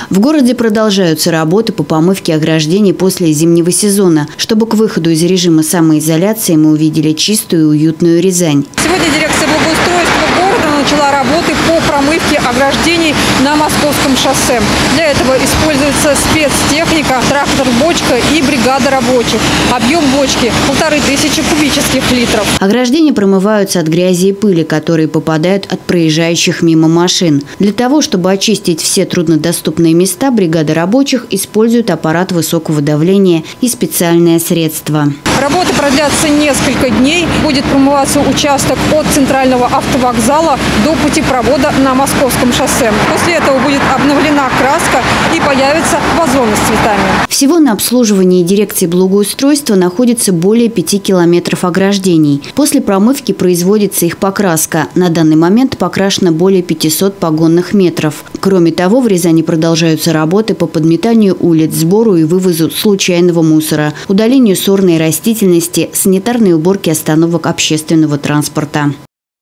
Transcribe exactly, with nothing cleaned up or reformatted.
В городе продолжаются работы по помывке ограждений после зимнего сезона, чтобы к выходу из режима самоизоляции мы увидели чистую и уютную Рязань. Сегодня дирекция благоустройства города начала работы по промывке ограждений на Московском шоссе. Для этого используется спецтехника, трактор-бочка и бригада рабочих. Объем бочки – полторы тысячи кубических литров. Ограждения промываются от грязи и пыли, которые попадают от проезжающих мимо машин. Для того, чтобы очистить все труднодоступные места, бригада рабочих использует аппарат высокого давления и специальные средства. Работы продлятся несколько дней. Будет промываться участок от центрального автовокзала до путепровода на Московском шоссе. После этого будет обновлена краска и появятся вазоны с цветами. Всего на обслуживании дирекции благоустройства находится более пяти километров ограждений. После промывки производится их покраска. На данный момент покрашено более пятисот погонных метров. Кроме того, в Рязани продолжаются работы по подметанию улиц, сбору и вывозу случайного мусора, удалению сорной растительности, санитарной уборке остановок общественного транспорта.